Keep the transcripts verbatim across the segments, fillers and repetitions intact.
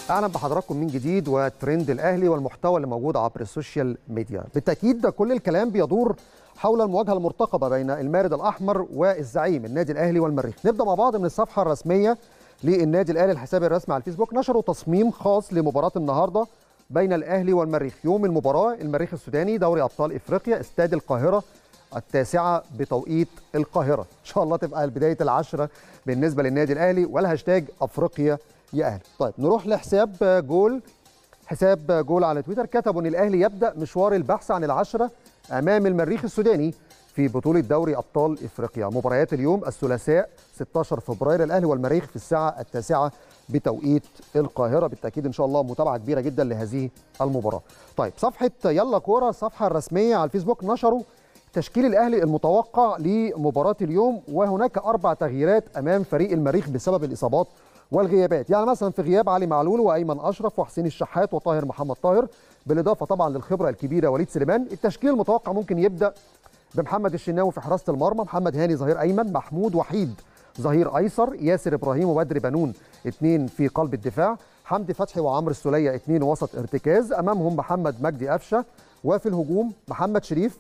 اهلا بحضراتكم من جديد وترند الاهلي والمحتوى اللي موجود عبر السوشيال ميديا. بالتاكيد ده كل الكلام بيدور حول المواجهه المرتقبه بين المارد الاحمر والزعيم النادي الاهلي والمريخ. نبدا مع بعض من الصفحه الرسميه للنادي الاهلي، الحساب الرسمي على الفيسبوك نشروا تصميم خاص لمباراه النهارده بين الاهلي والمريخ. يوم المباراه المريخ السوداني دوري ابطال افريقيا، استاد القاهره التاسعه بتوقيت القاهره. ان شاء الله تبقى بدايه العشره بالنسبه للنادي الاهلي، والهاشتاج افريقيا يا اهلي. طيب نروح لحساب جول، حساب جول على تويتر كتبوا ان الاهلي يبدا مشوار البحث عن العشره امام المريخ السوداني في بطوله دوري ابطال افريقيا. مباريات اليوم الثلاثاء ستة عشر فبراير، الاهلي والمريخ في الساعه التاسعه بتوقيت القاهره. بالتاكيد ان شاء الله متابعه كبيره جدا لهذه المباراه. طيب صفحه يلا كوره الصفحه الرسميه على الفيسبوك نشروا تشكيل الاهلي المتوقع لمباراه اليوم، وهناك اربع تغييرات امام فريق المريخ بسبب الاصابات والغيابات. يعني مثلا في غياب علي معلول وايمن اشرف وحسين الشحات وطاهر محمد طاهر، بالاضافه طبعا للخبره الكبيره وليد سليمان. التشكيل المتوقع ممكن يبدا بمحمد الشناوي في حراسه المرمى، محمد هاني ظهير ايمن، محمود وحيد ظهير ايسر، ياسر ابراهيم وبدر بنون اثنين في قلب الدفاع، حمدي فتحي وعمرو السوليه اثنين وسط ارتكاز، امامهم محمد مجدي قفشه، وفي الهجوم محمد شريف،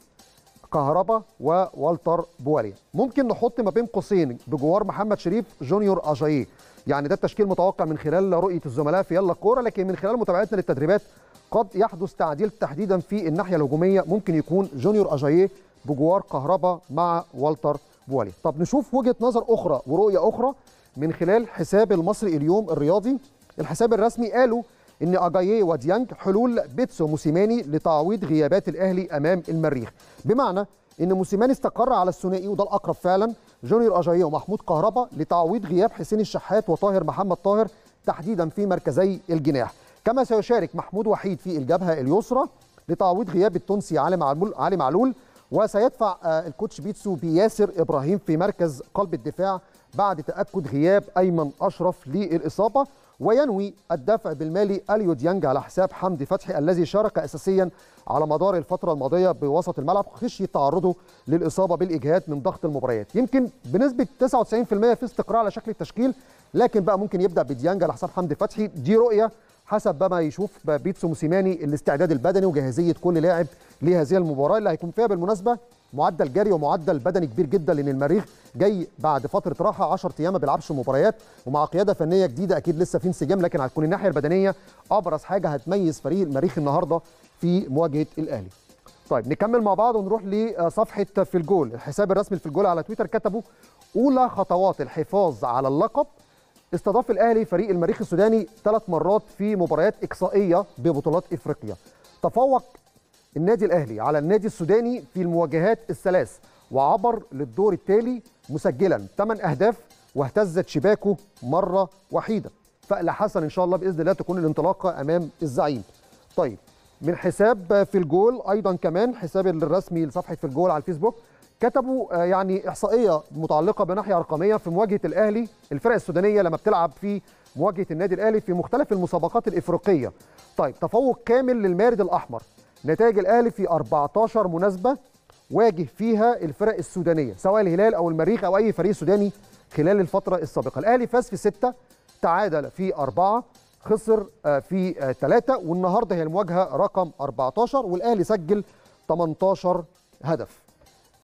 كهربا ووالتر بواليا. ممكن نحط ما بين قوسين بجوار محمد شريف جونيور اجاييه. يعني ده التشكيل متوقع من خلال رؤيه الزملاء في يلا كوره، لكن من خلال متابعتنا للتدريبات قد يحدث تعديل تحديدا في الناحيه الهجوميه، ممكن يكون جونيور اجاييه بجوار كهربا مع والتر بواليا. طب نشوف وجهه نظر اخرى ورؤيه اخرى من خلال حساب المصري اليوم الرياضي. الحساب الرسمي قالوا ان اجاييه وديانج حلول بيتسو موسيماني لتعويض غيابات الاهلي امام المريخ، بمعنى ان موسيماني استقر على الثنائي وده الاقرب فعلا، جونيور اجاييه ومحمود كهربا، لتعويض غياب حسين الشحات وطاهر محمد طاهر تحديدا في مركزي الجناح. كما سيشارك محمود وحيد في الجبهه اليسرى لتعويض غياب التونسي علي معلول علي معلول وسيدفع الكوتش بيتسو بياسر ابراهيم في مركز قلب الدفاع بعد تاكد غياب ايمن اشرف للاصابه، وينوي الدفع بالمالي اليو ديانج على حساب حمدي فتحي الذي شارك اساسيا على مدار الفتره الماضيه بوسط الملعب خشيه تعرضه للاصابه بالاجهاد من ضغط المباريات. يمكن بنسبه تسعة وتسعين بالمئة في استقرار على شكل التشكيل، لكن بقى ممكن يبدا بديانج على حساب حمدي فتحي. دي رؤيه حسب ما يشوف بيتسو موسيماني الاستعداد البدني وجاهزيه كل لاعب لهذه المباراه اللي هيكون فيها بالمناسبه معدل جري ومعدل بدني كبير جدا، لان المريخ جاي بعد فتره راحه عشرة ايام ما بيلعبش مباريات، ومع قياده فنيه جديده اكيد لسه في انسجام، لكن هتكون الناحيه البدنيه ابرز حاجه هتميز فريق المريخ النهارده في مواجهه الاهلي. طيب نكمل مع بعض ونروح لصفحه في الجول، الحساب الرسمي في الجول على تويتر كتبوا اولى خطوات الحفاظ على اللقب. استضاف الاهلي فريق المريخ السوداني ثلاث مرات في مباريات اقصائيه ببطولات افريقيا. تفوق النادي الاهلي على النادي السوداني في المواجهات الثلاث وعبر للدور التالي مسجلا ثمان اهداف واهتزت شباكه مره وحيده. فأل حسن ان شاء الله باذن الله تكون الانطلاقه امام الزعيم. طيب من حساب في الجول ايضا كمان حساب الرسمي لصفحه في الجول على الفيسبوك كتبوا يعني احصائيه متعلقه بناحيه رقميه في مواجهه الاهلي الفرق السودانيه لما بتلعب في مواجهه النادي الاهلي في مختلف المسابقات الافريقيه. طيب تفوق كامل للمارد الاحمر، نتائج الاهلي في أربعة عشر مناسبه واجه فيها الفرق السودانيه سواء الهلال او المريخ او اي فريق سوداني خلال الفتره السابقه. الاهلي فاز في سته، تعادل في اربعه، خسر في ثلاثه، والنهارده هي المواجهه رقم أربعة عشر والاهلي سجل ثمانية عشر هدف.